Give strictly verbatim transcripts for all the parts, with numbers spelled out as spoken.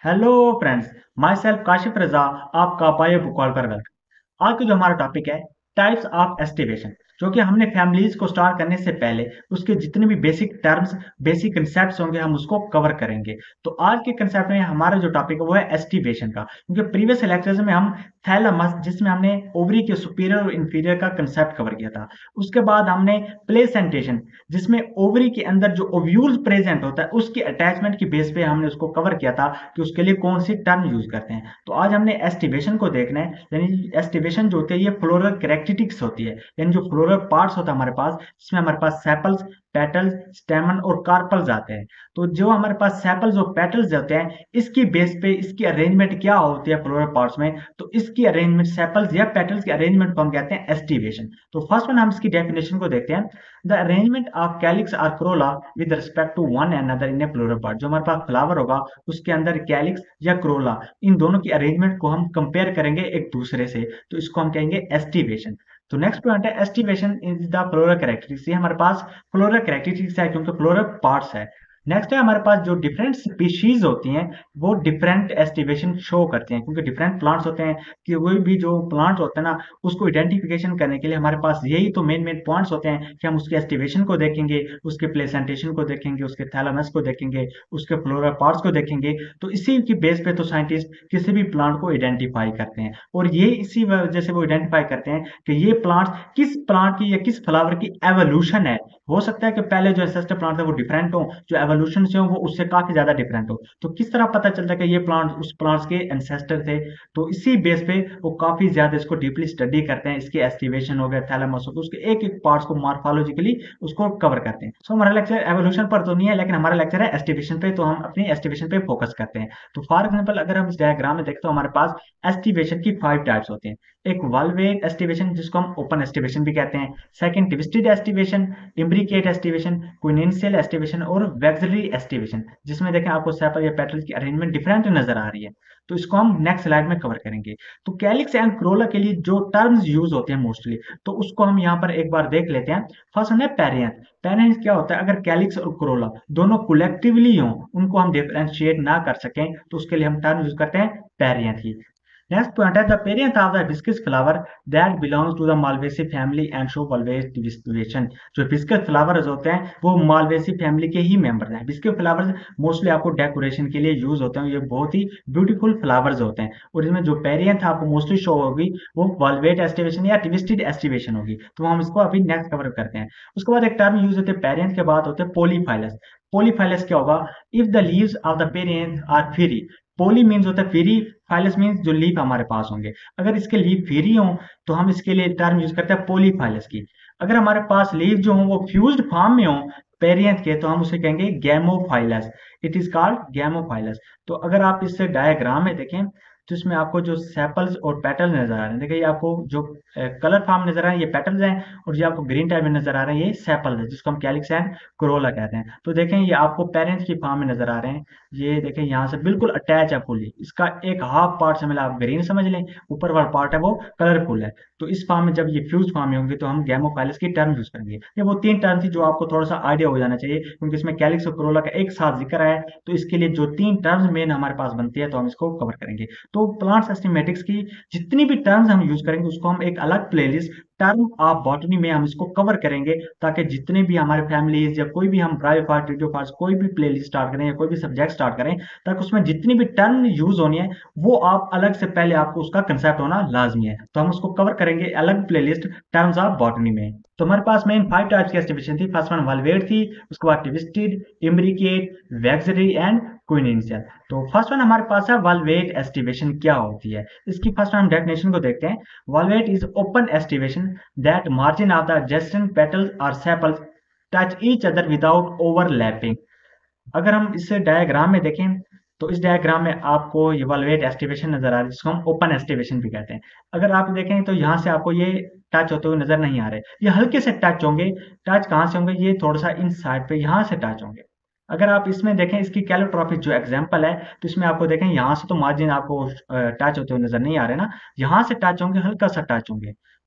Hello friends, myself Kashif Raza, आपका bio book call पर welcome. आज का जो हमारा टॉपिक है टाइप्स ऑफ एस्टिमेशन, जो कि हमने फैमिलीज को स्टार्ट करने से पहले उसके जितने भी बेसिक टर्म्स, बेसिक कंसेप्ट होंगे हम उसको कवर करेंगे। तो आज के कंसेप्ट में हमारा जो टॉपिक है वो है एस्टिमेशन का, क्योंकि प्रीवियस लेक्चर्स में हम थैलेमस, जिसमें हमने ओवरी के सुपीरियर और इंफीरियर का कंसेप्ट कवर किया था। उसके बाद हमने प्लेसेंटेशन, जिसमें ओवरी के अंदर जो ओव्यूल प्रेजेंट होता है उसकी अटैचमेंट की बेस पे हमने उसको कवर किया था कि उसके लिए कौन सी टर्म यूज करते हैं। तो आज हमने एस्टिवेशन को देखना है, यानी एस्टिवेशन जो होती है ये फ्लोरल कैरेक्टरिस्टिक्स होती है, यानी जो फ्लोरल पार्ट्स होता है हमारे पास, जिसमें हमारे पास सेपल्स, पेटल्स, स्टेमन और कार्पल्स आते हैं। तो जो हमारे पास सेपल्स और पेटल्स होते हैं, इसकी बेस पे इसकी अरेंजमेंट क्या होती है फ्लोरल पार्ट्स में, तो इसकी अरेंजमेंट सेपल्स या पेटल्स की अरेंजमेंट को हम कहते हैं एस्टिवेशन। तो फर्स्ट वन हम इसकी डेफिनेशन को देखते हैं। द अरेंजमेंट ऑफ कैलिक्स और corolla with respect to one another in a floral part. जो हमारे पास फ्लावर होगा उसके अंदर कैलिक्स या क्रोला, इन दोनों की अरेंजमेंट को हम कंपेयर करेंगे एक दूसरे से, तो इसको हम कहेंगे एस्टिवेशन। तो नेक्स्ट पॉइंट है aestivation is the floral characteristics. ये हमारे पास फ्लोरल कैरेक्टरिस्टिक्स है क्योंकि फ्लोरल पार्ट्स है। नेक्स्ट है हमारे पास जो डिफरेंट स्पीशीज होती हैं वो डिफरेंट एस्टिवेशन शो करती हैं, क्योंकि डिफरेंट प्लांट्स होते हैं कि कोई भी जो प्लांट होता है ना, उसको आइडेंटिफिकेशन करने के लिए हमारे पास यही तो मेन मेन पॉइंट्स होते हैं कि हम उसके एस्टिवेशन को देखेंगे, उसके प्लेसेंटेशन को देखेंगे, उसके थैलेमस को देखेंगे, उसके फ्लोरल पार्ट्स को देखेंगे। तो इसी की बेस पे तो साइंटिस्ट किसी भी प्लांट को आइडेंटिफाई करते हैं, और ये इसी वजह से वो आइडेंटिफाई करते हैं कि ये प्लांट किस प्लांट की या किस फ्लावर की एवोल्यूशन है। हो सकता है कि पहले जो एंसेस्टर प्लांट है वो डिफरेंट हो, जो एवोल्यूशन से हो वो उससे काफी ज्यादा डिफरेंट हो। तो किस तरह पता चलता है कि ये प्लांट उस प्लांट्स के एंसेस्टर थे, तो इसी बेस पे वो काफी ज्यादा इसको डीपली स्टडी करते हैं। इसकी एस्टिवेशन हो गया, थैलेमस हो गया, उसके एक एक पार्ट्स को मॉर्फोलॉजिकली उसको कवर करते हैं। सो हमारा लेक्चर एवोल्यूशन पर तो नहीं है, लेकिन हमारा लेक्चर है एस्टिवेशन पे, तो हम अपनी एस्टिवेशन पे फोकस करते हैं। तो फॉर एग्जाम्पल अगर हम इस डायग्राम में देखते हो हमारे पास एस्टिवेशन की फाइव टाइप्स होते हैं। एक वॉल्वेट एस्टिवेशन, जिसको हम ओपन एस्टिवेशन भी कहते हैं। Second twisted aestivation, imbricate aestivation, quincuncial aestivation और वैक्सिलरी एस्टिवेशन, जिसमें देखें आपको सेपल या पेटल की अरेंजमेंट डिफरेंट नजर आ रही है। तो इसको हम नेक्स्ट स्लाइड में कवर करेंगे। तो कैलिक्स एंड क्रोला के लिए जो टर्म्स यूज होते हैं मोस्टली, तो उसको हम यहाँ पर एक बार देख लेते हैं। फर्स्ट है पेरियंथ। पेरियंथ क्या होता है? अगर कैलिक्स और क्रोला दोनों कलेक्टिवली हों, उनको हम डिफरेंशिएट ना कर सकें, तो उसके लिए हम टर्म यूज करते हैं पेरियंथ ही। Next point is the parent of the hibiscus flower that belongs to the Malvaceae family and show always distribution। जो hibiscus flowers होते हैं वो Malvaceae फैमिली के ही मेंबर हैं। hibiscus flowers मोस्टली आपको डेकोरेशन के लिए यूज होते हैं, ये बहुत ही ब्यूटीफुल फ्लावर्स होते हैं। और इसमें जो पेरियंथ आपको मोस्टली शो होगी वो वॉल्वेट एस्टिवेशन या ट्विस्टेड एस्टिवेशन होगी, तो हम इसको अभी नेक्स्ट कवर करते हैं। उसके बाद एक टर्म यूज होते हैं पेरियंथ के बाद होते हैं पोलीफाइलस। पोलीफाइलस क्या होगा? If the leaves of the perianth are free. Poly means होता है फ्री, फाइलस मीन्स जो लीफ हमारे पास होंगे। अगर इसके लीफ फ्री हों तो हम इसके लिए टर्म यूज करते हैं पोलीफाइलस की। अगर हमारे पास लीफ जो हों वो फ्यूज्ड फॉर्म में हों पेरियंथ के, तो हम उसे कहेंगे gamophyllous. It is called gamophyllous. तो अगर आप इससे डायग्राम में देखें तो इसमें आपको जो सेपल्स और पेटल्स नजर आ रहे हैं, देखिए ये आपको जो कलर फॉर्म नजर आ रहे हैं ये पेटल्स हैं, और जो आपको ग्रीन टाइप में नजर आ रहे हैं ये सेपल्स है, जिसको हम कैलिक्स एंड क्रोला कहते हैं। तो देखें ये आपको पेरेंट्स की फॉर्म में नजर आ रहे हैं। ये देखें यहाँ से बिल्कुल अटैच है फुली, इसका एक हाफ पार्ट से मिला आप ग्रीन समझ लें, ऊपर वाला पार्ट है वो कलरफुल है। तो इस फॉर्म में जब ये फ्यूज फॉर्म में होंगे तो हम गैमोफाइलस की टर्म यूज करेंगे। ये वो तीन टर्म थी जो आपको थोड़ा सा आइडिया हो जाना चाहिए, क्योंकि इसमें कैलिक्स और क्रोला का एक साथ जिक्र है। तो इसके लिए जो तीन टर्म्स मेन हमारे पास बनती है तो हम इसको कवर करेंगे। तो प्लांट सिस्टमैटिक्स की जितनी भी टर्म्स हम यूज करेंगे उसको हम एक अलग प्लेलिस्ट टर्म ऑफ बॉटनी में हम इसको कवर करेंगे, ताकि जितने भी हमारे फैमिलीज या कोई भी हम ब्रायोफाइट, ट्रिटियोफाइट्स कोई भी प्लेलिस्ट स्टार्ट करें या कोई भी सब्जेक्ट स्टार्ट करें, ताकि उसमें जितनी भी टर्म यूज होनी है वो आप अलग से पहले आपको उसका कंसेप्ट होना लाजमी है। तो हम उसको कवर करेंगे अलग प्लेलिस्ट टर्म्स ऑफ बॉटनी में। तो हमारे पास मेन फाइव टाइप्स की एस्टिवेशन थी। फर्स्ट वन वॉल्वेट थी, उसके बाद twisted, imbricate, vexillary and quincuncial. तो फर्स्ट वन हमारे पास है वॉल्वेट एस्टिवेशन क्या होती है। इसकी फर्स्ट हम डेफिनेशन को देखते हैं। Valvate is open aestivation that margin of the adjacent petals or sepals touch each other without overlapping। अगर हम इस डायग्राम में देखें तो इस डायग्राम में आपको ये वॉल्वेट एस्टिवेशन नजर आ रही है, जिसको हम ओपन एस्टिवेशन भी कहते हैं। अगर आप देखें तो यहाँ से आपको ये टच होते हुए नजर नहीं आ रहे, ये हल्के से टच होंगे। टच कहाँ से होंगे? ये थोड़ा सा इन साइड पे यहाँ से टच होंगे। अगर आप इसमें देखें इसकी कैलोट्रॉपिक जो एग्जांपल है, तो इसमें आपको देखें यहाँ से तो मार्जिन आपको टच होते हुए नजर नहीं आ रहे ना, यहाँ से टच होंगे, हल्का सा टच होंगे।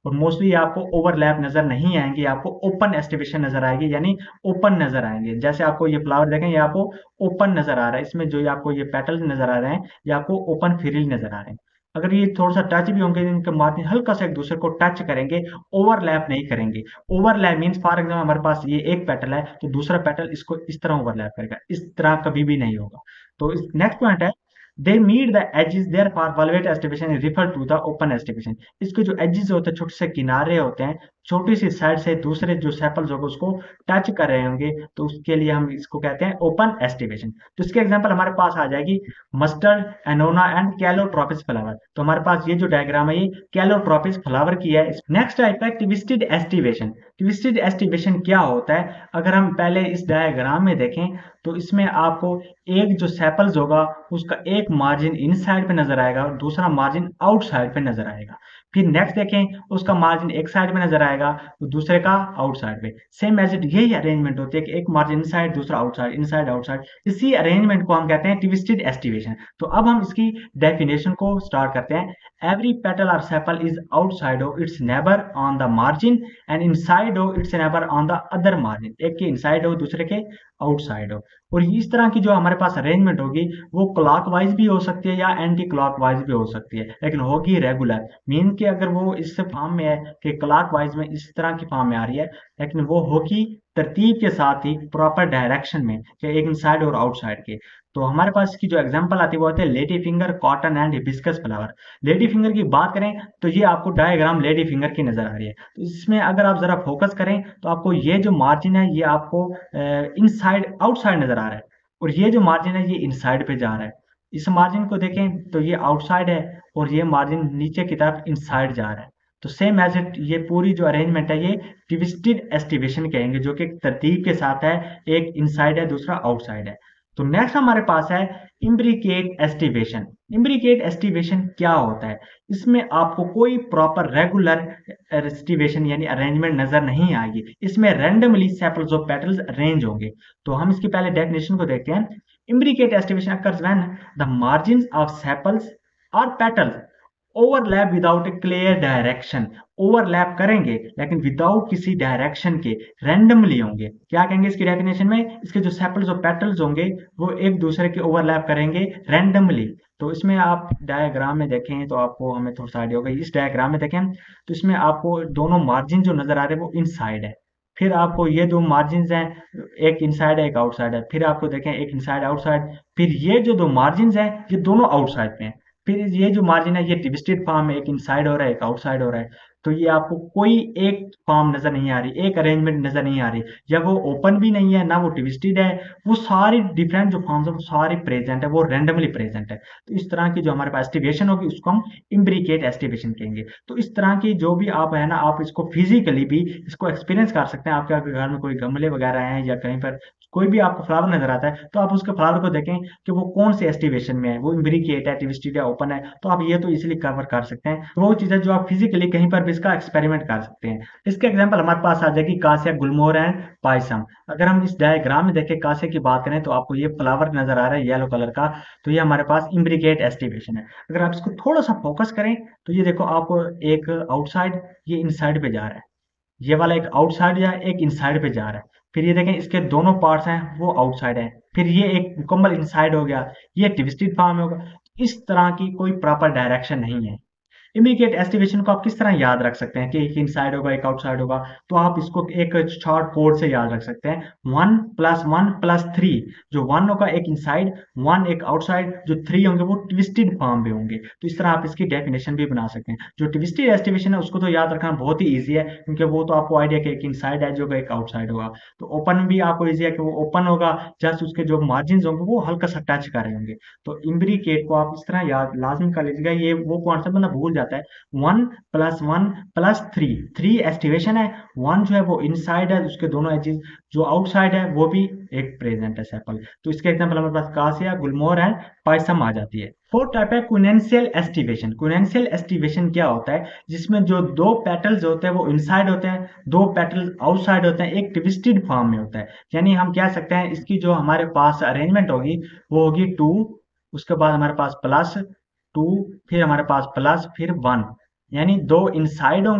और मोस्टली आपको ओवरलैप नजर नहीं आएंगे, आपको ओपन एस्टिवेशन नजर आएगी, यानी ओपन नजर आएंगे। जैसे आपको ये फ्लावर देखें, ये आपको ओपन नजर आ रहा है, इसमें जो ये आपको ये पेटल्स नजर आ रहे हैं ये आपको ओपन फ्रीली नजर आ रहे हैं। अगर ये थोड़ा सा टच भी होंगे, इनके मार्जिन हल्का सा एक दूसरे को टच करेंगे, ओवरलैप नहीं करेंगे। ओवरलैप मीन्स फॉर एग्जाम्पल हमारे पास ये एक पेटल है तो दूसरा पेटल इसको इस तरह ओवरलैप करेगा, इस तरह कभी भी नहीं होगा। तो इस नेक्स्ट पॉइंट है, they meet the edges therefore valvate aestivation refer to the open aestivation. इसके जो एजेस होते हैं, छोटे से किनारे होते हैं, छोटी सी साइड से दूसरे जो सेपल्स होगा उसको टच कर रहे होंगे, तो उसके लिए हम इसको कहते हैं ओपन एस्टिवेशन। तो इसके एग्जांपल हमारे पास आ जाएगी mustard, annona and calotropis flower. तो हमारे पास ये जो डायग्राम है ये कैलोट्रोपिस फ्लावर की है। नेक्स्ट टाइप है ट्विस्टेड एस्टिवेशन। ट्विस्टेड एस्टिवेशन क्या होता है, अगर हम पहले इस डायग्राम में देखें तो इसमें आपको एक जो सेपल्स होगा उसका एक मार्जिन इनसाइड पे नजर आएगा और दूसरा मार्जिन आउटसाइड पे नजर आएगा। फिर नेक्स्ट देखें, उसका मार्जिन एक साइड में नजर आएगा तो दूसरे का आउटसाइड पे। सेम एज इट यही अरेंजमेंट होती है कि एक मार्जिन इनसाइड दूसरा आउटसाइड, इनसाइड आउटसाइड। इसी अरेंजमेंट को हम कहते हैं ट्विस्टेड एस्टिवेशन। तो अब हम इसकी डेफिनेशन को स्टार्ट करते हैं। एवरी पेटल और sepal is outside of its neighbour on the margin and inside of its neighbour on the other margin. एक के इनसाइड हो दूसरे के आउटसाइड हो। और इस तरह की जो हमारे पास अरेंजमेंट होगी वो क्लॉकवाइज भी हो सकती है या एंटी क्लॉकवाइज भी हो सकती है, लेकिन होगी रेगुलर। मीन कि अगर वो इस फॉर्म में है कि क्लॉकवाइज में इस तरह की फॉर्म में आ रही है, लेकिन वो होगी तरतीब के साथ ही प्रॉपर डायरेक्शन में, कि एक इनसाइड और आउटसाइड के। तो हमारे पास इसकी जो एग्जांपल आती है वो आती है lady finger, cotton and hibiscus flower. Lady finger की बात करें तो ये आपको डायग्राम लेडी फिंगर की नजर आ रही है। तो इसमें अगर आप जरा फोकस करें तो आपको ये जो मार्जिन है ये आपको इनसाइड आउटसाइड नजर आ रहा है, और ये जो मार्जिन है ये इनसाइड पे जा रहा है। इस मार्जिन को देखें तो ये आउटसाइड है और ये मार्जिन नीचे की तरफ इनसाइड जा रहा है। तो सेम एज इट ये पूरी जो अरेंजमेंट है ये ट्विस्टेड एस्टिवेशन कहेंगे, जो कि एक तरतीब के साथ है, एक इनसाइड है दूसरा आउटसाइड है। तो नेक्स्ट हमारे पास है इम्ब्रिकेट एस्टिवेशन। इम्ब्रिकेट एस्टिवेशन क्या होता है, इसमें आपको कोई प्रॉपर रेगुलर एस्टिवेशन यानी अरेंजमेंट नजर नहीं आएगी, इसमें randomly sepals of petals arrange होंगे। तो हम इसकी पहले डेफिनेशन को देखते हैं। Imbricate aestivation occurs when the margins of sepals और petals overlap without a clear direction. Overlap करेंगे लेकिन विदाउट किसी डायरेक्शन के, रैंडमली होंगे। क्या कहेंगे इसकी डेफिनेशन में, इसके जो सेपल्स और पेटल्स होंगे वो एक दूसरे के ओवरलैप करेंगे रैंडमली। तो इसमें आप डायग्राम में देखें तो आपको हमें थोड़ा सा आइडिया होगा। इस डायग्राम में देखें तो इसमें आपको दोनों मार्जिन जो नजर आ रहे हैं वो इनसाइड है। फिर आपको ये दो मार्जिन हैं, एक इनसाइड है एक आउटसाइड है। फिर आपको देखें एक इनसाइड आउटसाइड, फिर ये जो दो मार्जिन हैं ये दोनों आउटसाइड पे हैं। फिर ये जो मार्जिन है ये ट्विस्टेड फॉर्म है, एक इनसाइड हो रहा है एक आउटसाइड हो रहा है। तो ये आपको कोई एक फॉर्म नजर नहीं आ रही, एक अरेंजमेंट नजर नहीं आ रही, या वो ओपन भी नहीं है ना वो ट्विस्टेड है। वो सारी डिफरेंट जो फॉर्म्स है वो सारी प्रेजेंट है, वो रैंडमली प्रेजेंट है। तो इस तरह की जो हमारे पास एस्टिवेशन होगी उसको हम इम्ब्रिकेट एस्टिवेशन कहेंगे। तो इस तरह की जो भी आप है ना, आप इसको फिजिकली भी इसको एक्सपीरियंस कर सकते हैं। आपके घर में कोई गमले वगैरह हैं या कहीं पर कोई भी आपको फ्लावर नजर आता है तो आप उसके फ्लावर को देखें कि वो कौन से एस्टिवेशन में है, वो इम्ब्रिकेट है, ट्विस्टेड है, ओपन है। तो आप ये तो इजीली कवर कर सकते हैं। तो वो चीजें जो आप फिजिकली कहीं पर भी इसका एक्सपेरिमेंट कर सकते हैं। इसके एग्जांपल हमारे पास आ जाएगी कासिया, गुलमोहर एंड पायसम। अगर हम इस डायग्राम में देखें कासिया की बात करें तो आपको ये फ्लावर नजर आ रहा है येलो कलर का, तो ये हमारे पास इम्ब्रिकेट एस्टिवेशन है। अगर आप इसको थोड़ा सा फोकस करें तो ये देखो आपको एक आउटसाइड, ये इनसाइड पे जा रहा है, ये वाला एक आउटसाइड या एक इनसाइड पे जा रहा है। फिर ये देखें इसके दोनों पार्ट्स हैं वो आउटसाइड है। फिर ये एक मुकम्मल इनसाइड हो गया, ये ट्विस्टेड फॉर्म होगा। इस तरह की कोई प्रॉपर डायरेक्शन नहीं है। इमीडिएट एस्टिमेशन को आप किस तरह याद रख सकते हैं कि एक इनसाइड होगा एक आउटसाइड होगा। तो आप इसको एक शॉर्ट कोड से याद रख सकते हैं, one plus one plus three. जो वन होगा एक इनसाइड, वन एक आउटसाइड, जो थ्री होंगे वो ट्विस्टेड फॉर्म में होंगे। तो इस तरह आप इसकी डेफिनेशन भी बना सकते हैं। जो ट्विस्टेड एस्टिमेशन है उसको तो याद रखना बहुत ही ईजी है, क्योंकि वो तो आपको आइडिया कि एक इनसाइड एज होगा एक आउटसाइड होगा। तो ओपन भी आपको ईजी है कि वो ओपन होगा, जस्ट उसके जो मार्जिन होंगे वो हल्का सा टच कर रहे होंगे। तो इम्ब्रिकेट को आप इस तरह याद लाजमी कर लीजिएगा। ये वो कॉन्सेप्ट बंदा भूल जाता है। One plus one plus three, three aestivation है, वन जो है वो इनसाइड है, उसके दोनों एजेस, जो आउटसाइड है वो भी एक प्रेजेंट है सेपल। तो इसके एग्जांपल हमारे पास कासिया, गुलमोहर एंड पायसम आ जाती है। फोर्थ टाइप है क्विनेंशियल एस्टिवेशन। क्विनेंशियल एस्टिवेशन क्या होता है, जिसमें जो दो पेटल्स होते हैं वो इनसाइड होते हैं, दो पेटल्स आउटसाइड होते हैं, एक ट्विस्टेड फॉर्म में होता है। यानी हम कह सकते हैं इसकी जो हमारे पास अरेंजमेंट होगी वो होगी टू, उसके बाद हमारे पास प्लस टू, फिर हमारे पास प्लस, फिर वन। यानी दो इनसाइड होंगे,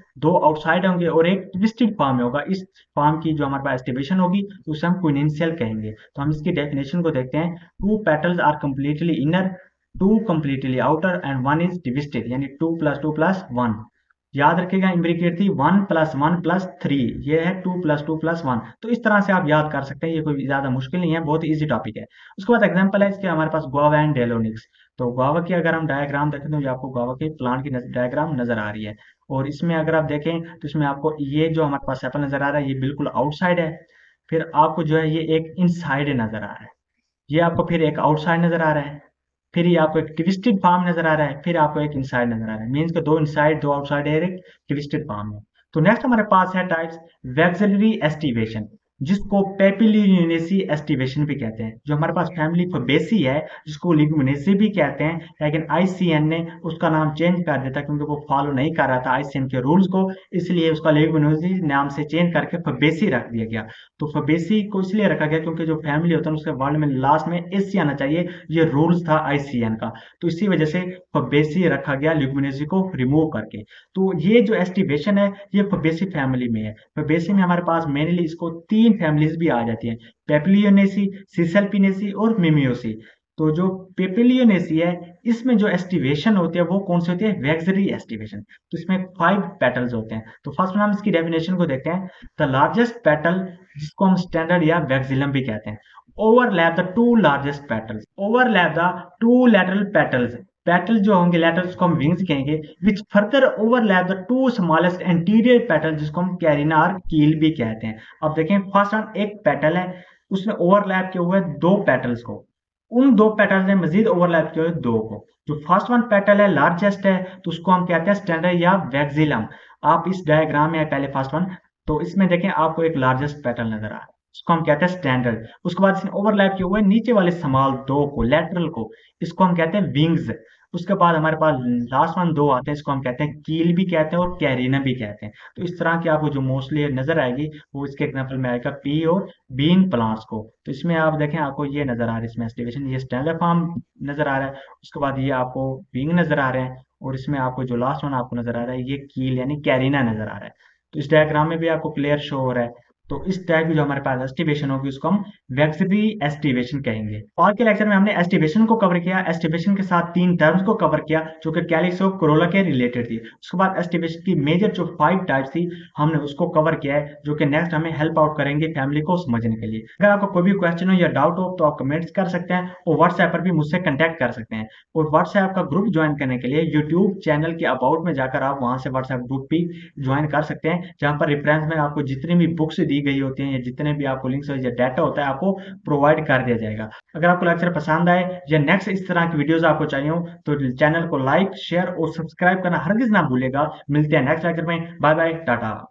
दो आउटसाइड होंगे और एक ट्विस्टेड फॉर्म में होगा। इस फॉर्म की जो हमारे पास एस्टिवेशन होगी तो उसे हम क्विनेंशियल कहेंगे। तो हम इसकी डेफिनेशन को देखते हैं। Two petals are completely inner, two completely outer and one is twisted, यानी two plus two plus one. याद रखिएगा इम्ब्रिकेट थी one plus one plus three, ये है two plus two plus one. तो इस तरह से आप याद कर सकते हैं, ये कोई ज्यादा मुश्किल नहीं है, बहुत इजी टॉपिक है। उसके बाद एग्जांपल है इसके हमारे पास गुआवा एंड डेलोनिक्स। तो गुआवा की अगर हम डायग्राम देखें तो ये आपको गुआवा के प्लांट की डायग्राम नजर आ रही है। और इसमें अगर आप देखें तो इसमें आपको ये जो हमारे पास एप्पल नजर आ रहा है ये बिल्कुल आउटसाइड है। फिर आपको जो है ये एक इनसाइड नजर आ रहा है, ये आपको फिर एक आउटसाइड नजर आ रहा है, फिर ये आपको एक ट्विस्टेड फॉर्म नजर आ रहा है, फिर आपको एक इनसाइड नजर आ रहा है। मीन्स के दो इनसाइड दो आउटसाइड है, एक ट्विस्टेड फॉर्म है। तो नेक्स्ट हमारे पास है टाइप्स वैक्सिलरी एस्टिवेशन, जिसको पेपिलियोनेसी एस्टिवेशन भी कहते हैं। जो हमारे पास फैमिली फबेसी है जिसको लिग्यूमिनेसी भी कहते हैं, लेकिन आईसीएन ने उसका नाम चेंज कर दिया था क्योंकि वो फॉलो नहीं कर रहा था आईसीएन के रूल्स को, इसलिए उसका लिग्यूमिनेसी नाम से चेंज करके फबेसी रख दिया गया। तो फबेसी को इसलिए रखा गया क्योंकि जो फैमिली होता है उसके वर्ड में लास्ट में एस आना चाहिए, ये रूल्स था आईसीएन का। तो इसी वजह से फबेसी रखा गया लिग्यूमिनेसी को रिमूव करके। तो ये जो एस्टिवेशन है ये फबेसी फैमिली में है। फबेसी में हमारे पास मेनली इसको तीन फैमिलीज भी आ जाती है, पेपिलियोनेसी, सिसेल्पिनेसी और मिमियोसी। तो जो पेपिलियोनेसी है इसमें जो एस्टिवेशन होती है वो कौन सी होती है, वैक्सिलरी एस्टिवेशन। तो इसमें फाइव पेटल्स होते हैं। तो फर्स्ट में हम इसकी डेफिनेशन को देखते हैं। द लार्जेस्ट पेटल, जिसको हम स्टैंडर्ड या वैक्सिलम भी कहते हैं, overlap the two largest petals, overlap the two lateral petals, petal जो होंगे लेटर्स को हम विंग्स कहेंगे, which further overlap the two smallest anterior petal, जिसको हम कैरिना और कील भी कहते हैं। अब देखें फर्स्ट वन एक पेटल है, उसने ओवरलैप किया हुआ है दो पेटल्स को, उन दो पेटल्स ने मजीद ओवरलैप किया हुआ है दो को। जो फर्स्ट वन पेटल है लार्जेस्ट है तो उसको हम कहते हैं स्टैंडर्ड या वैक्सिलम। आप इस डायग्राम में है पहले फर्स्ट वन, तो इसमें देखें आपको एक लार्जेस्ट पेटल नजर आ रहा है, उसको हम कहते हैं स्टैंडर्ड। उसके बाद इसने ओवरलैप किया हुआ है नीचे वाले स्मॉल दो को, लेटरल को, इसको हम कहते हैं विंग्स। उसके बाद हमारे पास लास्ट वन दो आते हैं, इसको हम कहते हैं कील भी कहते हैं और कैरिना भी कहते हैं। तो इस तरह की आपको जो मोस्टली नजर आएगी वो इसके एग्जाम्पल में आएगा पी और बीन प्लांट्स को। तो इसमें आप देखें आपको ये नजर आ रहा है, इसमें एस्टिवेशन ये स्टैंडर्ड फॉर्म नजर आ रहा है। उसके बाद ये आपको विंग नजर आ रहे हैं और इसमें आपको जो लास्ट वन आपको नजर आ रहा है ये कील यानी कैरिना नजर आ रहा है। तो इस डायग्राम में भी आपको क्लियर शो हो रहा है। तो इस टाइप की जो हमारे पास एस्टिवेशन होगी उसको हम वैक्सिलरी एस्टिवेशन कहेंगे। आज के लेक्चर में हमने एस्टिवेशन को कवर किया, एस्टिवेशन के साथ तीन टर्म्स को कवर किया जो कि कैलिक्स और कोरोला के रिलेटेड थी। उसके बाद एस्टिवेशन की मेजर जो फाइव टाइप्स थी हमने उसको कवर किया है, जो कि नेक्स्ट हमें हेल्प आउट करेंगे फैमिली को समझने के लिए। अगर आपको कोई भी क्वेश्चन हो या डाउट हो तो आप कमेंट्स कर सकते हैं और व्हाट्सएप पर भी मुझसे कंटेक्ट कर सकते हैं। और व्हाट्सएप का ग्रुप ज्वाइन करने के लिए यूट्यूब चैनल के अबाउट में जाकर आप वहां से व्हाट्सएप ग्रुप भी ज्वाइन कर सकते हैं, जहां पर रेफरेंस में आपको जितनी भी बुक्स दी गई होती हैं या जितने भी आपको लिंक्स या डाटा होता है आपको प्रोवाइड कर दिया जाएगा। अगर आपको लेक्चर पसंद आए या नेक्स्ट इस तरह की वीडियोस आपको चाहिए हो तो चैनल को लाइक शेयर और सब्सक्राइब करना हरगिज ना भूलेगा। मिलते हैं नेक्स्ट लेक्चर में, बाय बाय टाटा।